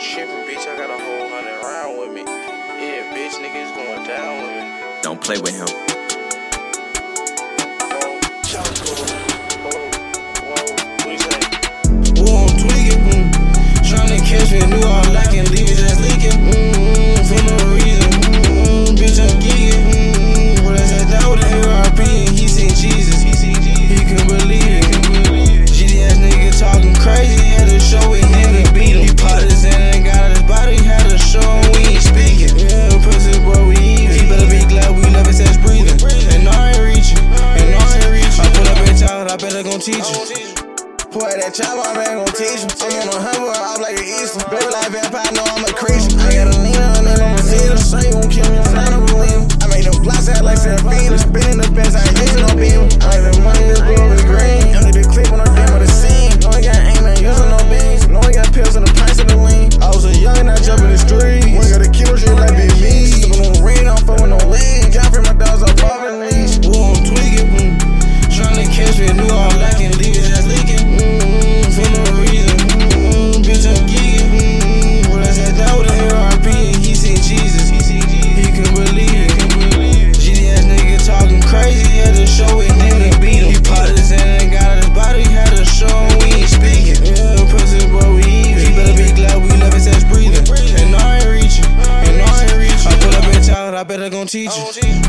tripping, bitch. I got a whole 100 round with me. Yeah, bitch, niggas going down with me. Don't play with him. Chapo. Whoa, what you say? Whoa, I'm tweaking, tryna catch me, knew all I can leave it just leaking, for no reason, bitch, I'm geeking, what I said, that with an ARP, and he seen Jesus, he couldn't believe it, GD-ass nigga talking crazy, had to show it, him and beat him, he popped his hand and got out his body, had to show him we ain't speaking, yeah, pussy boy, we even, he better be glad we left his ass breathing, and I ain't reaching, I put up in child, I better gon' teach you. Boy, that Chapo, I ain't gon' teach him. I'm on a humble, I'm like an Easter. Baby like vampire, know I'm a creature. I got a lean on it, I'm a feeder. Say you won't kill me, I'm not a believer. I make them blocks out like Serafina. Spinning the best, I ain't using no beamer. I like the money, this blue is green. Empty the clip on the demo, the scene. No, I got aim, ain't using no beans. No, I got pills in the pints of the lean. I was a young and I jump in the street. When I got a kilo shit like Big me. Sippin' on rain, I'm fucking no lean. Can't free my dogs up off and leash. Whoa, I'm tweaking, tryna catch me, knew all I can leave it just leaking. For no reason, bitch, I'm geeking, what I said, that with an ARP, and he seen Jesus, he couldn't believe it, GD-ass nigga talking crazy, had to show it, him and beat him, he popped his hand and got out his body, had to show him we ain't speaking, yeah, pussy boy, we even, he better be glad we left his ass breathing, and I ain't reaching, I put up in child, I better gon' teach you.